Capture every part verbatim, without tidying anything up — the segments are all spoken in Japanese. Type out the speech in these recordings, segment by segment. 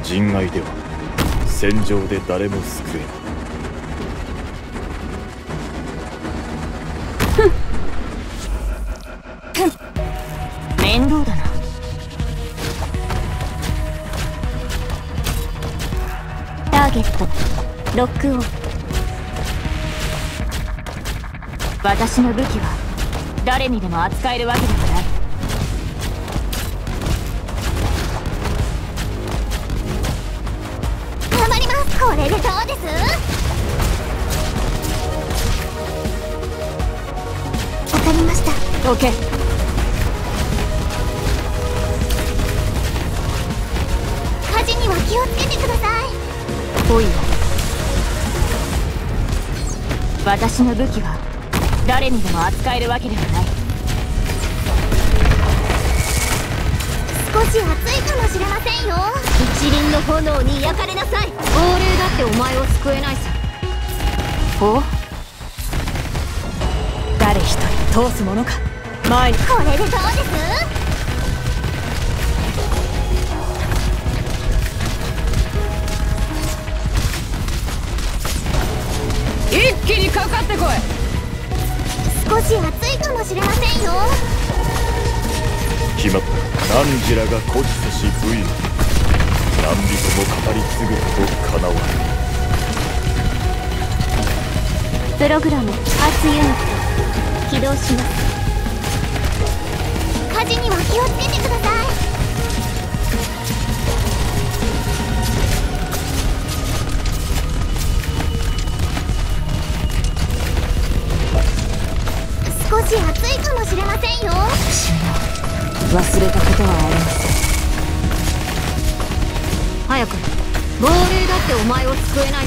人外では戦場で誰も救えない。 ふん面倒だな。ターゲットロックオン。私の武器は誰にでも扱えるわけではない。 頑張ります。これでどうです？わかりました。 オッケー。 火事には気をつけてください。 おいよ。私の武器は誰にでも扱えるわけではない。 少し熱いかもしれませんよ。一輪の炎に焼かれなさい。 亡霊だってお前を救えないさ。お？誰一人通すものか。前に。 これでどうです？ 一気にかかってこい。 少し熱いかもしれませんよ。 決まった。汝らが孤児せし武勇、何人も語り継ぐことかなわない。 プログラム発ユニット起動します。火事には気をつけてください。少し暑いかもしれませんよ。 忘れたことはありません。早く。亡霊だってお前を救えない。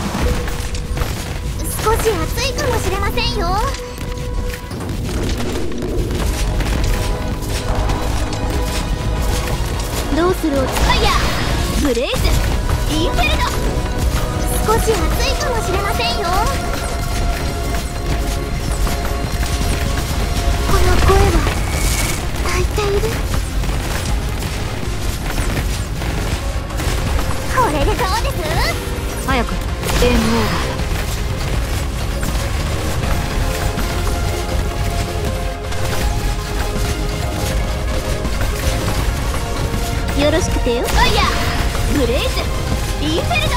少し暑いかもしれませんよ。どうするおつかいや。ブレイズインフェルノ。少し暑いかもしれませんよ。この声は泣いている。これでどうです？ 早く。ゲームオーバー。 よろしくてよ。ファイヤーブレイズインフェルノ。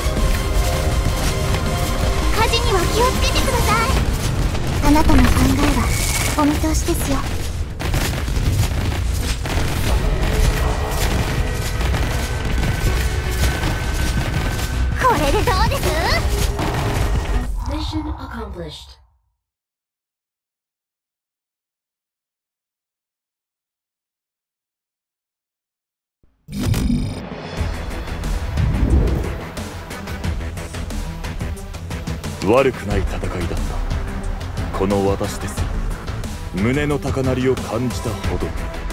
火事には気をつけてください。あなたの考えはお見通しですよ。これでどうです？ Mission accomplished. 悪くない戦いだった。この私ですら胸の高鳴りを感じたほど。